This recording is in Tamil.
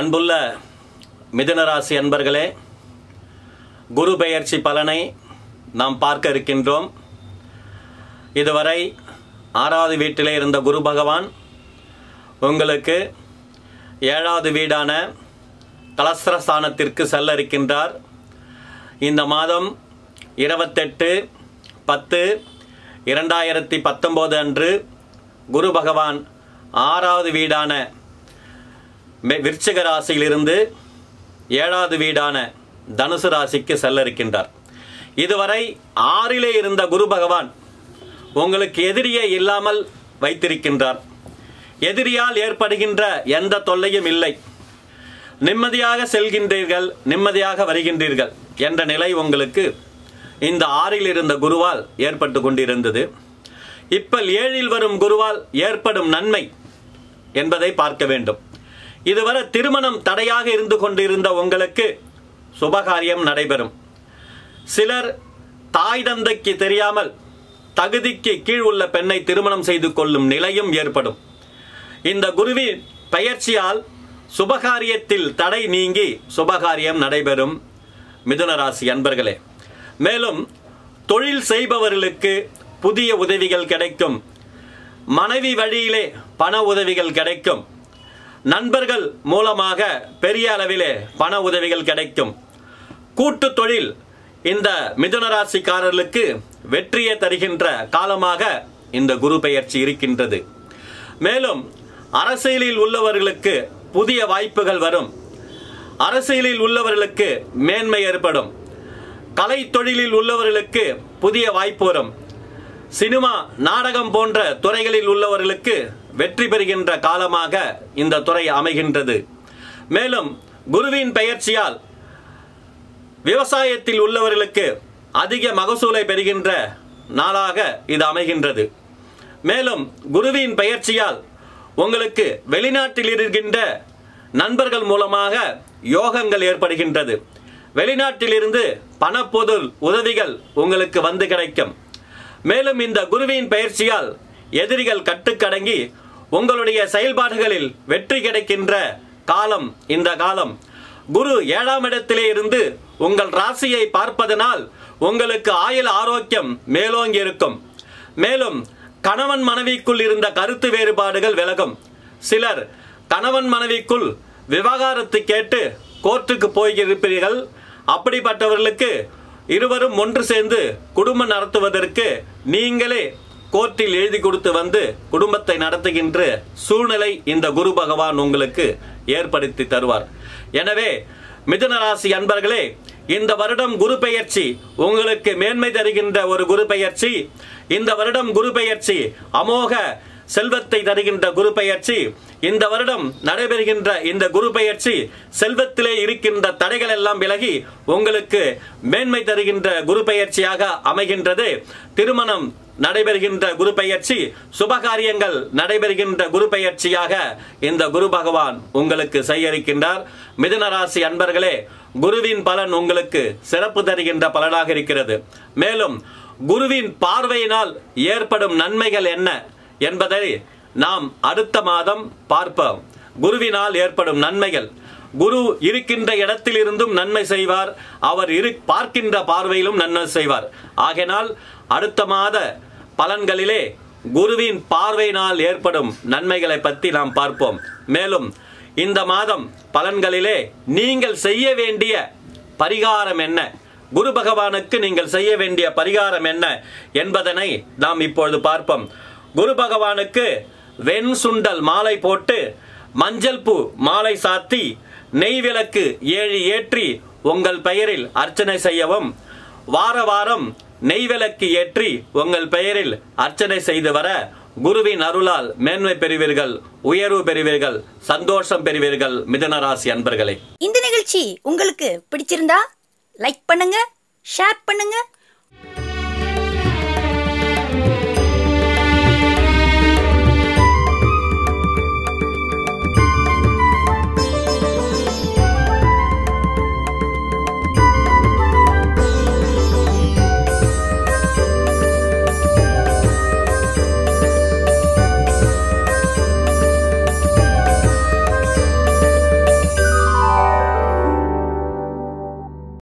அன்புள்ள மிதுனராசி அன்பர்களே, குரு பெயர்ச்சி பலனை நாம் பார்க்க இருக்கின்றோம். இதுவரை 6வது வீட்டிலே இருந்த குரு பகவான் உங்களுக்கு 7வது வீடான கலஸ்திரஸ்தானத்திற்கு செல்ல இருக்கின்றார். இந்த மாதம் 28/10/2019 அன்று குரு பகவான் 6வது வீடான விருச்சிக ராசியிலிருந்து 7வது வீடான தனுசு ராசிக்கு செல்ல இருக்கின்றார். இதுவரை 6லே இருந்த குரு பகவான் உங்களுக்கு எதிரியே இல்லாமல் வைத்திருக்கின்றார். எதிரியால் ஏற்படுகின்ற எந்த தொல்லையும் இல்லை. நிம்மதியாக செல்கின்றீர்கள், நிம்மதியாக வருகின்றீர்கள் என்ற நிலை உங்களுக்கு இந்த 6ல் இருந்த குருவால் ஏற்பட்டு கொண்டிருந்தது. இப்ப 7ல் வரும் குருவால் ஏற்படும் நன்மை என்பதை பார்க்க வேண்டும். இதுவரை திருமணம் தடையாக இருந்து கொண்டிருந்த உங்களுக்கு சுபகாரியம் நடைபெறும். சிலர் தாய் தந்தைக்கு தெரியாமல் தகுதிக்கு கீழ் உள்ள பெண்ணை திருமணம் செய்து கொள்ளும் நிலையும் ஏற்படும். இந்த குருவின் பெயர்ச்சியால் சுபகாரியத்தில் தடை நீங்கி சுபகாரியம் நடைபெறும் மிதுனராசி அன்பர்களே. மேலும் தொழில் செய்பவர்களுக்கு புதிய உதவிகள் கிடைக்கும். மனைவி வழியிலே பண உதவிகள் கிடைக்கும். நண்பர்கள் மூலமாக பெரிய அளவிலே பண உதவிகள் கிடைக்கும். கூட்டு தொழில் இந்த மிதுனராசிக்காரர்களுக்கு வெற்றியை தருகின்ற காலமாக இந்த குரு பெயர்ச்சி இருக்கின்றது. மேலும் அரசியலில் உள்ளவர்களுக்கு புதிய வாய்ப்புகள் வரும். அரசியலில் உள்ளவர்களுக்கு மேன்மை ஏற்படும். கலை தொழிலில் உள்ளவர்களுக்கு புதிய வாய்ப்பு வரும். சினிமா, நாடகம் போன்ற துறைகளில் உள்ளவர்களுக்கு வெற்றி பெறுகின்ற காலமாக இந்த துறை அமைகின்றது. மேலும் குருவின் பெயர்ச்சியால் விவசாயத்தில் உள்ளவர்களுக்கு அதிக மகசூலை பெறுகின்ற நாளாக இது அமைகின்றது. மேலும் குருவின் பெயர்ச்சியால் உங்களுக்கு வெளிநாட்டில் இருக்கின்ற நண்பர்கள் மூலமாக யோகங்கள் ஏற்படுகின்றது. வெளிநாட்டிலிருந்து பணப்பொருள் உதவிகள் உங்களுக்கு வந்து கிடைக்கும். மேலும் இந்த குருவின் பெயர்ச்சியால் எதிரிகள் கட்டுக்கடங்கி உங்களுடைய செயல்பாடுகளில் வெற்றி கிடைக்கின்ற காலம் இந்த காலம். குரு 7ஆம் இடத்திலே இருந்து உங்கள் ராசியை பார்ப்பதனால் உங்களுக்கு ஆயுள் ஆரோக்கியம் மேலோங்கி இருக்கும். மேலும் கணவன் மனைவிக்குள் இருந்த கருத்து வேறுபாடுகள் விலகும். சிலர் கணவன் மனைவிக்குள் விவாகரத்து கேட்டு கோர்ட்டுக்கு போயிருப்பீர்கள். அப்படிப்பட்டவர்களுக்கு இருவரும் ஒன்று சேர்ந்து குடும்பம் நடத்துவதற்கு நீங்களே கோர்ட்டில் எழுதி கொடுத்து வந்து குடும்பத்தை நடத்துகின்ற சூழ்நிலை இந்த குரு பகவான் உங்களுக்கு ஏற்படுத்தி தருவார். எனவே மிதுனராசி அன்பர்களே, இந்த வருடம் குரு பெயர்ச்சி உங்களுக்கு மேன்மை தருகின்ற ஒரு குரு பெயர்ச்சி. இந்த வருடம் குரு பெயர்ச்சி அமோக செல்வத்தை தருகின்ற குரு பெயர்ச்சி. இந்த வருடம் நடைபெறுகின்ற இந்த குரு பெயர்ச்சி செல்வத்திலே இருக்கின்ற தடைகள் எல்லாம் விலகி உங்களுக்கு மேன்மை தருகின்ற குரு பெயர்ச்சியாக அமைகின்றது. திருமணம் நடைபெறுகின்ற குரு பெயர்ச்சி, சுபகாரியங்கள் நடைபெறுகின்ற குரு பெயர்ச்சியாக இந்த குரு பகவான் உங்களுக்கு செய்ய இருக்கின்றார். மிதுனராசி அன்பர்களே, குருவின் பலன் உங்களுக்கு சிறப்பு தருகின்ற பலனாக இருக்கிறது. மேலும் குருவின் பார்வையினால் ஏற்படும் நன்மைகள் என்ன என்பதை நாம் அடுத்த மாதம் பார்ப்போம். குருவினால் ஏற்படும் நன்மைகள். குரு இருக்கின்ற இடத்திலிருந்தும் நன்மை செய்வார். அவர் பார்க்கின்ற பார்வையிலும் நன்மை செய்வார். ஆகையினால் அடுத்த மாத பலன்களிலே குருவின் பார்வையினால் ஏற்படும் நன்மைகளை பற்றி நாம் பார்ப்போம். மேலும் இந்த மாதம் பலன்களிலே நீங்கள் செய்ய வேண்டிய பரிகாரம் என்ன, குரு பகவானுக்கு நீங்கள் செய்ய வேண்டிய பரிகாரம் என்ன என்பதனை நாம் இப்பொழுது பார்ப்போம். குரு பகவானுக்கு வெண் சுண்டல் மாலை போட்டு மஞ்சள் பூ மாலை சாத்தி நெய் விளக்கு 7 ஏற்றி உங்கள் பெயரில் அர்ச்சனை செய்யவும். வார வாரம் நெய் விளக்கு ஏற்றி உங்கள் பெயரில் அர்ச்சனை செய்து வர குருவின் அருளால் மேன்மை பெறுவீர்கள், உயர்வு பெறுவீர்கள், சந்தோஷம் பெறுவீர்கள். மிதுனராசி அன்பர்களே, இந்த நிகழ்ச்சி உங்களுக்கு பிடிச்சிருந்தா லைக் பண்ணுங்க, ஷேர் பண்ணுங்க.